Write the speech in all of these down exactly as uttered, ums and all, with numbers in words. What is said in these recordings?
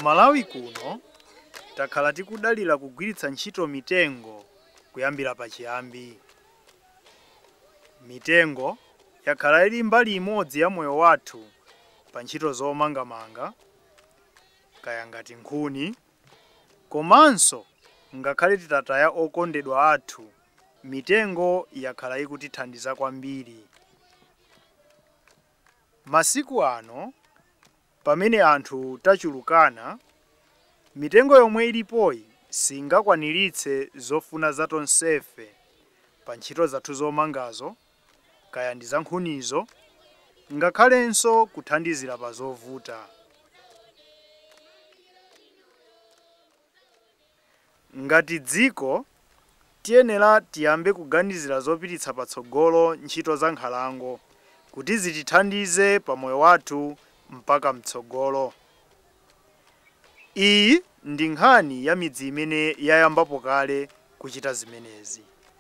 Malawi kuno takhala tikudalira kugwiritsa ntchito mitengo kuyambira pachiyambi. Mitengo yakhala ili mbali imodzi ya moyo wathu pa ntchito zomangamanga kaya ngati nkhuni, komanso ngakhale titataya okondedwa athu, mitengo yakhala ikutithandiza kwambiri. Masiku ano pamene anthu tachulukana, mitengo yomwe ilipoyi singakwaniritse zofuna za tonsefe pa ntchito zathu zomangazo, kaya ndi za nkhunizo, ngakhalenso kuthandizira pa zovuta. Ngati dziko tiyenera tiyambe kuganizira zopititsa patsogolo ntchito za nkhalango kuti zitithandize pa moyo wathu mpaka mtsogolo. Iyi ndi nkhani ya midzi imene yayambapo kale kuchita zimenezi.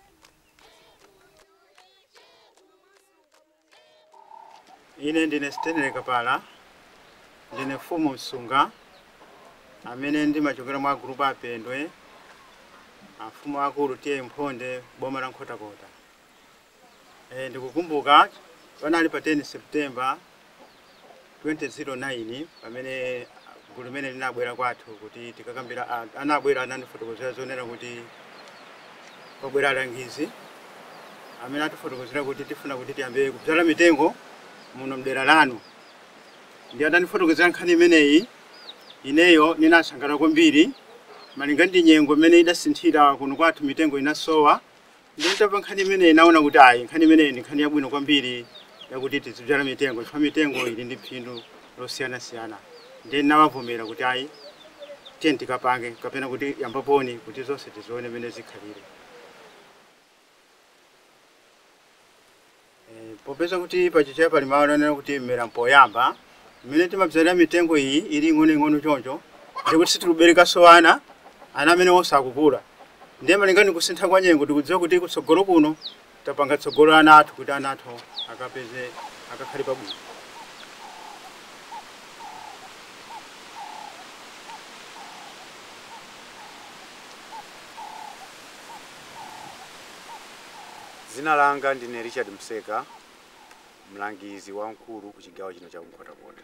Ine ndine Stenele Kapala, ndine mfumu msunga amene ndimachokera mwa grupu apendwe afumu akulu tiye mphonde boma la Nkhotakota. E, ndikukumbuka panali pa ten September twenty oh nine pamene gulu limene linabwera kwathu kuti tikakambira anabwera anandifotokozera zonena kuti kwabwera alangizi amene atifotokozera kuti tifuna kuti tiyambe kudzala mitengo muno mdera lanu. Ndi anandifotokozera nkhani imeneyi, ineyo ninasangala kwambiri malinga ndi nyengo imene idasinthira kuno kwathu mitengo inasowa. Nditamva nkhani imeneyi naona kuti ayi nkhani imeneyi ndi nkhani yabwino kwambiri yakuti tizidzala mitengo, chifukwa mitengo ili ndi phindu losiyanasiyana. Ndi nawavomera kuti ayi tiye tikapange kapena kuti yambaponi kuti zonse tizione mene zikhalire. E, popeza kuti pachichewa pali mawu onena kuti mmera mpoyamba, imene timabzalira mitengo iyi ili ing'ono-ing'ono choncho ndikuti sitikuberekaso ana ana amene osakukula. Ndiye malinga ndi kusintha kwa nyengo tikudziwa kuti kutsogolo kuno tapanga tsogolo ana athu kuti ana athu akapeze akakhale pabwino. Zina langa ndine Richard Mseka, mlangizi wamkulu ku chigawo chino cha Nkhotakota.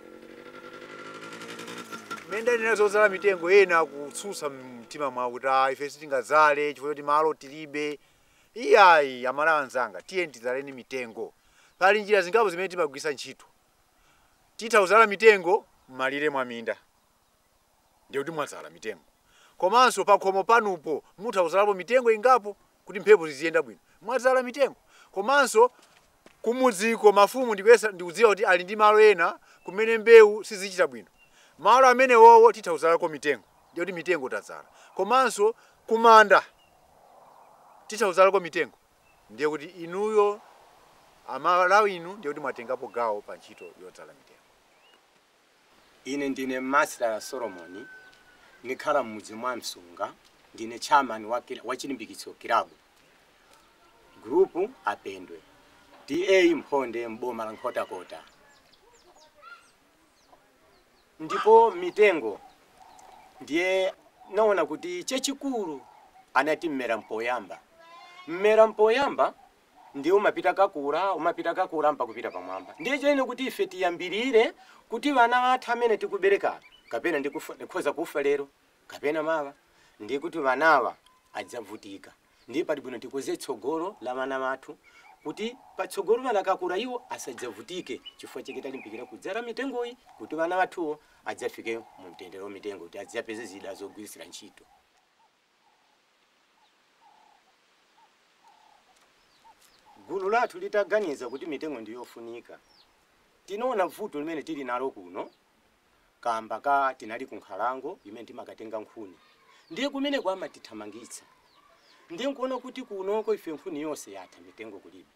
Menda ndinazozala mitengo ena kutsutsa mtima mwawo kuti ayi ife sitingazale chifukwa kuti malo tilibe. Iyayi amala anzanga tiye tizaleni mitengo. Pali njira zingapo zimene timagwisa ntchito. Titha kuzala mitengo m'malire mwa minda. Ndiye kuti mwazala mitengo. Komanso pa khomo panupo mutha kuzalapo mitengo ingapo kuti mphepo ziziyenda bwino. Mwazala mitengo. Komanso kumudziko mafumu ndikwesa ndikudziwa kuti ali ndi malo ena kumene mbewu sizichita bwino. Malo amene wowo titha kuzalako mitengo. Ndiye kuti mitengo tazala. Komanso kumanda titha kuzalako mitengo. Ndiye kuti inuyo amalawi inu ndiye kuti mwatengapo gawo pa ntchito yodzala mitengo. Ine ndine Master Solomon, nikhala mudzi mwa Msunga, ndine chairman wa chilimbikitso kilabu. Grupu apendwe. D A mphonde mboma la Nkhotakota. Ndipo mitengo ndiye naona kuti chechikulu anati mmera mpoyamba. Mmera mpoyamba ndiye umapita kakula, umapita kakula mpaka kupita pamwamba. Ndiye chene kuti ife tiyambirire kuti vana athu amene tikubereka kapena ndikhoza kufa lero kapena mawa, ndiye kuti vanawa adzavutika. Ndiye pali bwino tikoze tsogolo la vana vathu kuti patsogolo vana kakula iwo asadzavutike chifukwa chake talimbikira kudzala mitengoyi kuti vana vathuwo adzafike mu mtendero mitengo kuti adzapeze zida zogwirisira ntchito. Gulu lathu litaganiza kuti mitengo ndiyofunika. Tinaona vuto limene tili nalo kuno kamba ka tinali ku nkhalango imene timakatenga nkhuni. Ndiye kumene kwa amatithamangitsa. Ndiye nkuona kuti kunoko ife nkhuni yonse yatha mitengo kulibe.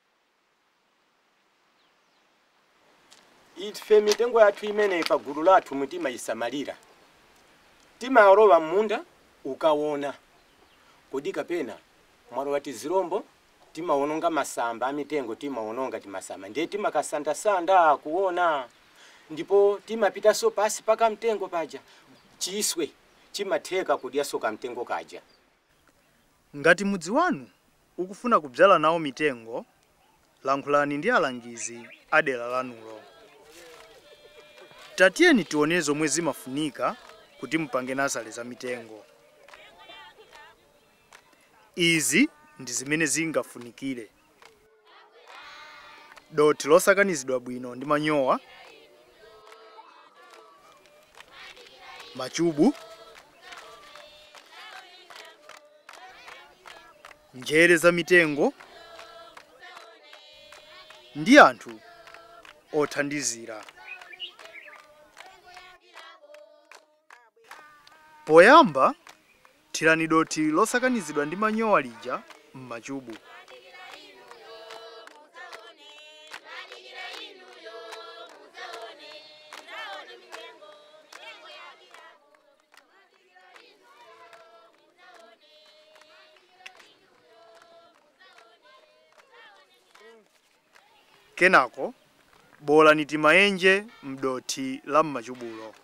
Ife mitengo yathu imene pa gulu lathu mutima isamalira. Timaolowa munda ukawona. Kodi kapena mwalowa tizirombo timaononga masamba amitengo timaononga timasamba. Ndiye timakasanda sanda kuona ndipo timapitaso pasi paka mtengo paja chiswe chimatheka kudyaso ka mtengo kaja. Ngati mudzi wanu ukufuna kubyala nawo mitengo, lankhulani ndi alangizi adera lanulo. Tatiyeni tione zomwe zimafunika kuti mpange nasale za mitengo. Izi ndi zimene zingafunikire: doti losakanizidwa bwino ndi manyowa, machubu, njere za mitengo ndi anthu othandizira. Poyamba, thirani doti losakanizidwa ndi manyowa lija m'machubu. Kenako, bolani timaenje mdoti la m'machubulo.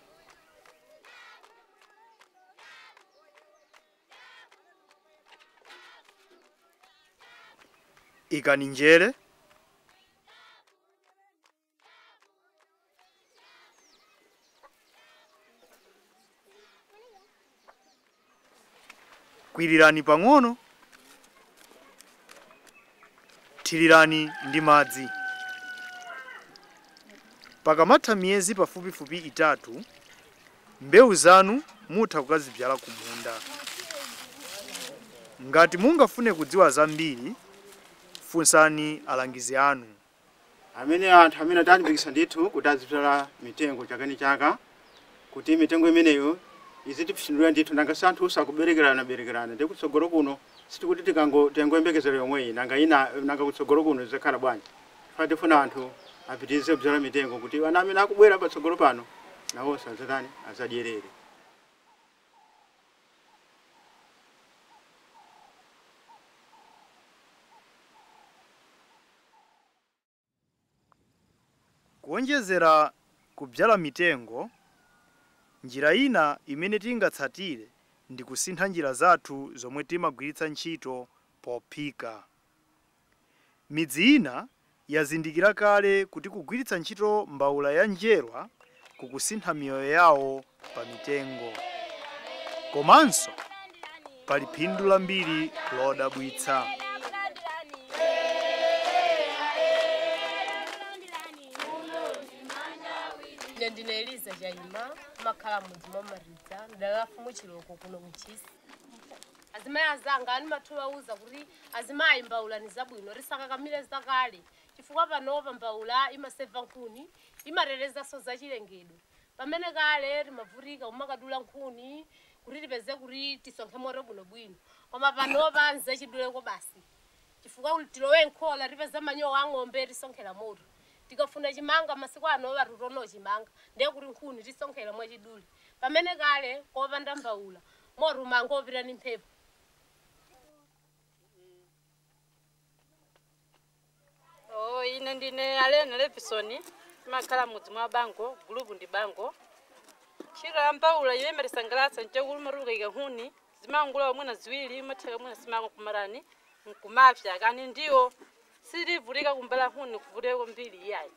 Ikani njere, kwirirani pang'ono, thirirani ndi madzi. Pakamatha miyezi pafupifupi itatu, mbewu zanu mutha kukazibyala ku munda. Ngati mungafune kudziwa zambiri, funsani alangizi anu. Amene anthu amene atalimbikitsa ndithu kuti azibyala mitengo chaka ndi chaka, kuti mitengo imeneyo izitipsindulira ndithu nanga santhu sakuberekerana berekerana ndi kutsogolo kuno sitikuti tikango tengoyembekezera yomweyi nanga ina nanga kutsogolo kuno zikhala bwanji. Fati funa anthu apitirize kubyala mitengo kuti ana amene akubwera patsogolo pano nawo sazatani azadyerere. Kuonjezera kubyala mitengo, njira ina imene tingatsatire ndi kusintha njira zathu zomwe timagwiritsa ntchito pophika. Midzi ina yazindikira kale kuti kugwiritsa ntchito mbawula ya njerwa kukusintha miyoyo yawo pa mitengo. Komanso, pali phindu lambiri lodabwitsa. Ndine Eliza Jaima, makhala mudzi mwa Maridza, ndalafu muchiloko kuno kuchisi. Azimayi azanga ani mathuwa uza kuti azimayi mbawula ni zabwino risakakamire zakale. Chifukwa panopa mbawula imaseva nkhuni, imarereza so zachilengedwe. Pamene kale rimavurika umakadula nkhuni, kuti tipeze kuti tisonkhe moto bwino bwino. Koma panopa nze chiduleko basi. Chifukwa tilowe nkhola ripeza manyowa ang'ombe risonkhera moto. Tikafuna chimanga masiku ano vatutono chimanga ndiye kuti nkhuni tisonkhera mwa chidule. Pamene kale kopanda mbawula moto mangopita ni mphepo. Oh, ine ndine Alena Levisoni, makhala mudzi mwa Bango, gulupu ndi Bango. Ntchito ya mbawula iyo imatisangalatsa nchakulu maruka ika nkhuni, zimangula wamwena ziwiri, matheka mwena simako kumarani, nkumapya, kani ndiyo sirivulika kumbala nkhuni kuvuleko mbiri iyayi.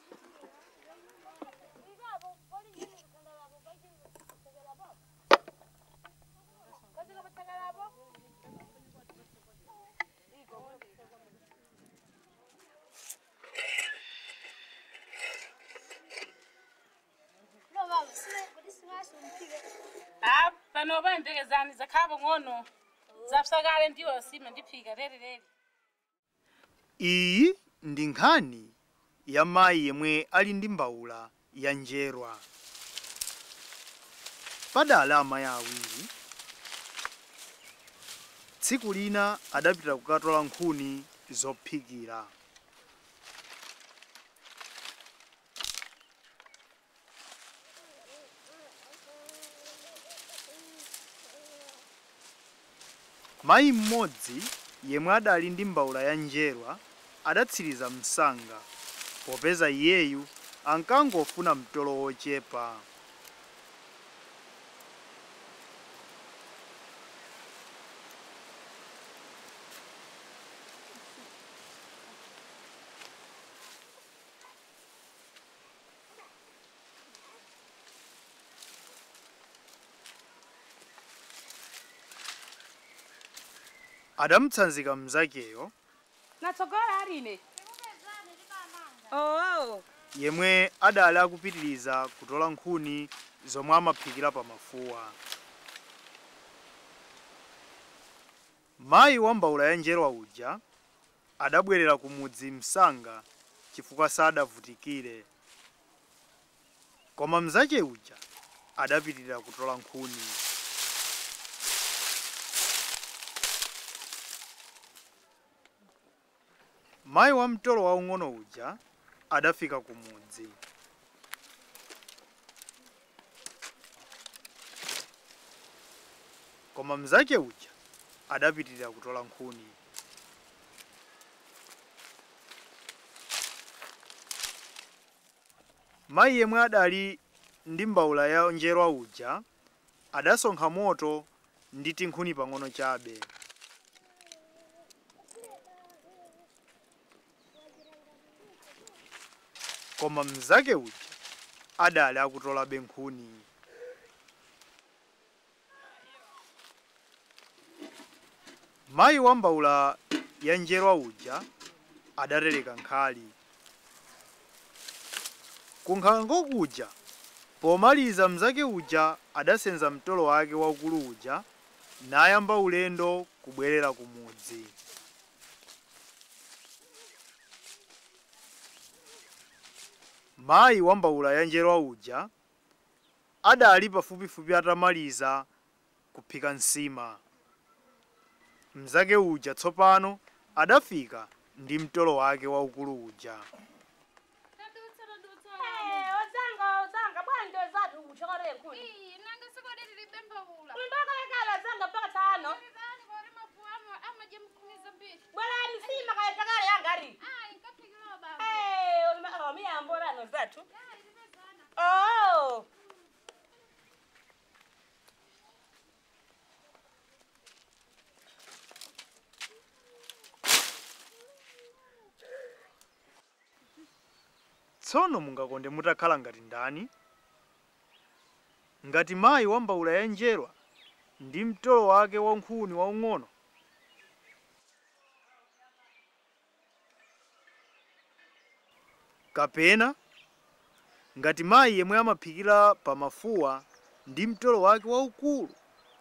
Ah, pano bayimbekezani zakhabo ngono. Zapsakale ndiyo sima ndiphika rere rere. Iyi ndi nkhani ya mayi yemwe ali ndi mbawula ya njerwa. Padali amayi awiri. Tsiku lina adapita kukatola nkhuni zophikira. Mayi mmodzi yemwe adali ndi mbawula ya njerwa adatsiriza msanga popeza iyeyu ankangofuna mtolo wochepa. Adamutsanzika mzakeyo Natsogora arine. Oh. yemwe adali akupitiriza kutola nkhuni zomwe amaphikira pa mafuwa. Mayi wa mbawula ya njerwa uja adabwerera ku mudzi msanga chifukwa sadavutikire. Koma mzake uja adapitirira kutola nkhuni. Mayi wa mtolo waung'ono uja adafika ku mudzi. Koma mzake uja adapitirira kutola nkhuni. Mayi yemwe adali ndi mbawula ya njerwa uja adasonkha moto ndi tinkhuni pang'ono chabe. Koma mzake uja adali akutola benkhuni. Mayi wa mbawula ya njerwa uja adatereka nkhali. Kunkhalango kuja pomaliza mzake uja adasenza mtolo wake waukulu uja nayamba ulendo kubwerera ku mudzi. Mayi wa mbawula ya njerwa uja adali pafupifupi atamaliza kuphika nsima. Mzake uja tsopano adafika ndi mtolo wake waukulu uja. Oh. Tsono mungakonde mutakhala ngati ndani? Ngati mayi wa mbawula ya njerwa ndi mtolo wake wankhuni waung'ono? Kapena ngati mayi yemwe amaphikira pa mafuwa ndi mtolo wake waukulu?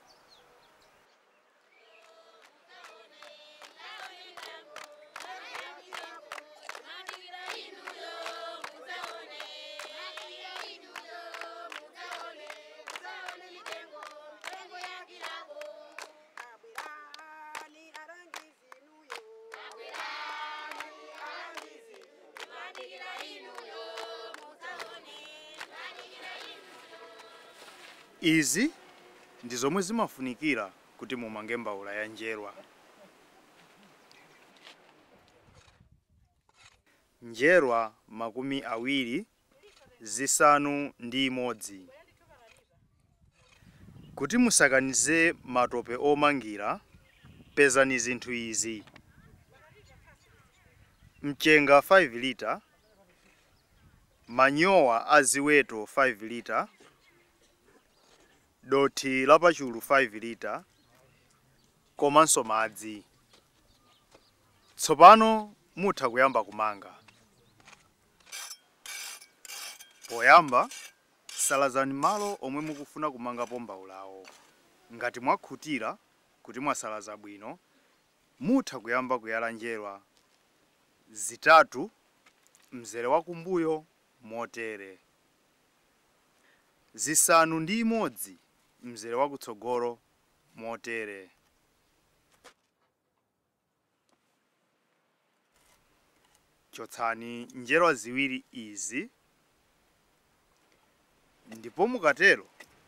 Izi ndi zomwe zimafunikira kuti mumange mbawula ya njerwa. Njerwa makumi awiri zisanu ndi imodzi. Kuti musakanize matope omangira, pezani zinthu izi: mchenga five lita, manyowa a ziweto five lita, doti lapachulu five lita, komanso madzi. Tsopano mutha kuyamba kumanga. Poyamba, salazani malo omwe mukufuna kumangapo mbawulawo. Ngati mwakhutira kuti mwasalaza bwino, mutha kuyamba kuyala njerwa zitatu mzere wakumbuyo motere, zisanu ndi imodzi mzere wakutsogolo motere. Chotsani njerwa ziwiri izi, ndipo mukatero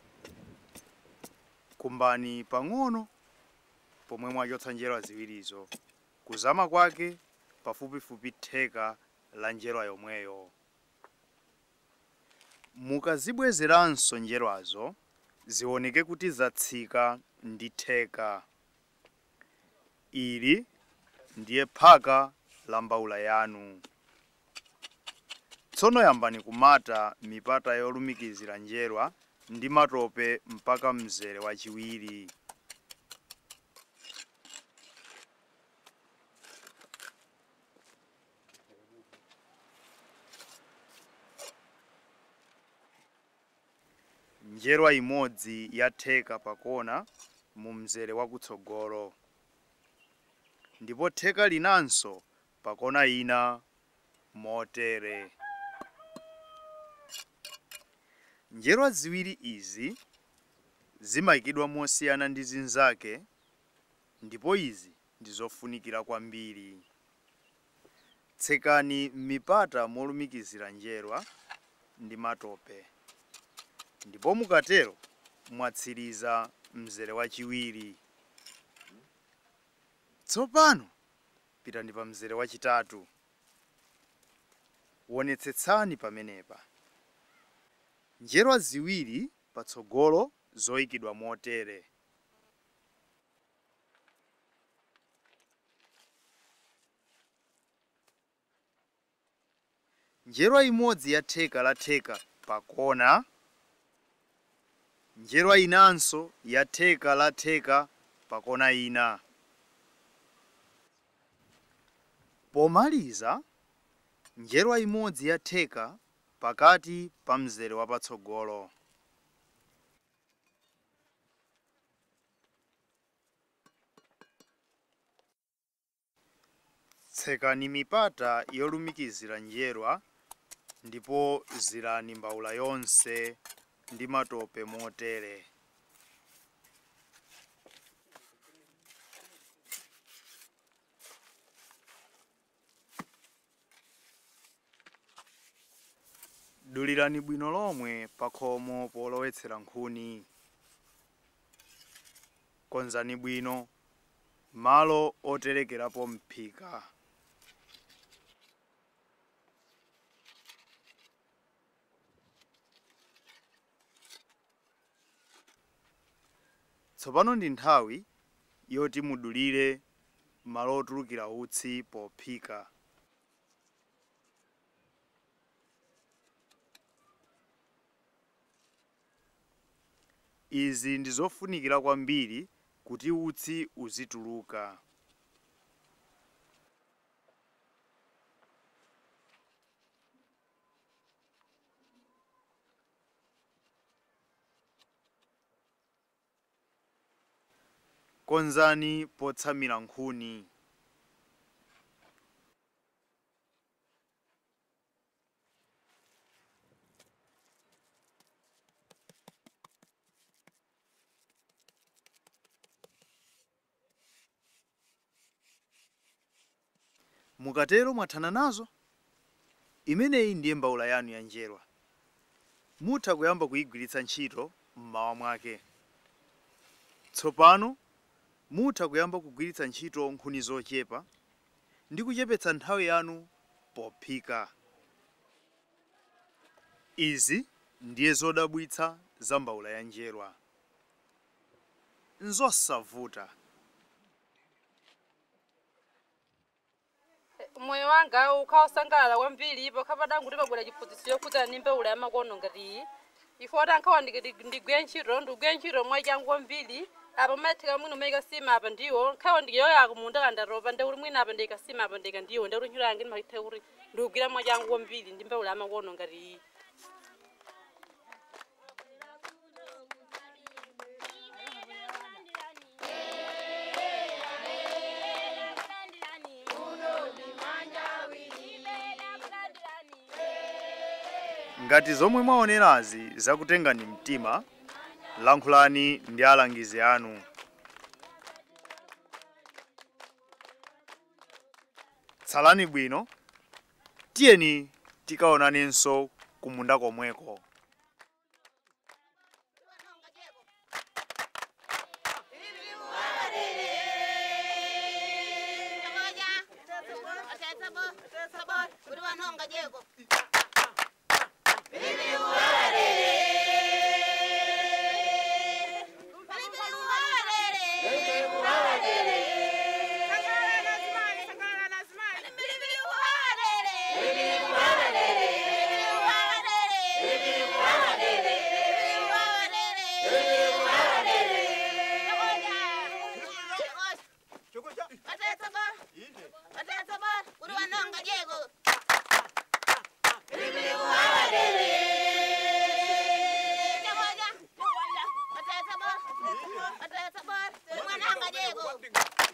kumbani pang'ono pomwe mwachotsa njerwa ziwirizo, kuzama kwake pafupifupi theka la njerwa yomweyo. mukazibwezeranso njerwazo zioneke kuti zatsika ndi theka. Ili ndiye phaka la mbawula yanu. Tsono yambani kumata mipata yolumikizira njerwa ndi matope mpaka mzere wachiwiri. Njerwa imodzi yatheka pakona mu mzere wakutsogolo. Ndipo theka linanso pakona ina motere. Njerwa ziwiri izi zimayikidwa mosiyana ndi zinzake, ndipo izi ndizofunikira kwambiri. Tsekani mipata molumikizira njerwa ndi matope. Ndipo mukatero mwatsiriza mzere wachiwiri. Tsopano pitani pa mzere wachitatu. Wonetsetsani pamenepa. Njerwa ziwiri patsogolo zoyikidwa motere. Njerwa imodzi yatheka la theka pakona. Njerwa inanso yatheka la theka pakona ina. Pomaliza, njerwa imodzi yatheka pakati pa mzere wapatsogolo. Tsekani mipata yolumikizira njerwa ndipo zirani mbawula yonse ndi matope motere. Dulirani bwino lomwe pakhomo polowetsera nkhuni. Konzani bwino malo oterekerapo mphika. Tsopano ndi nthawi yoti mudulire malo otulukira utsi pophika. Izi ndizofunikira kwambiri kuti utsi uzituluka. Konzani potsamira nkhuni. Mukatero mwathana nazo. Imeneyi ndiye mbawula yanu ya njerwa. Mutha kuyamba kuyigwiritsa ntchito mmawa mwake. Tsopano mutha kuyamba kugwiritsa ntchito nkhuni zochepa ndi kuchepetsa nthawi yanu pophika. Izi ndiye zodabwitsa za mbawula ya njerwa. Nzosavuta. Moyo wanga ukhaosangalala kwambiri pakapata kuti pabwera chiphunzitso yokhudza ndi mbawula ya makono ngati iyi. Ifo atankhawa ndigwire ntchito ndigwire ntchito mwachangu kwambiri. Apa matheka mwino meka sima apa ndiwo nkhawa ndiyoya kumunda kandaropa ndekuti mwina apa ndika sima apa ndika ndiwo ndekuti ntchito yange ndimathe kuti ndigwira mwachangu kwambiri ndi mbawula ya makono ngati iyi. Ngati zomwe mwaonerazi zakutengani mtima, lankhulani ndi alangizi anu. Tsalani bwino, tiyeni tikaonanenso kumunda komweko. Vivi Ataya sabar. Mwana anga jego.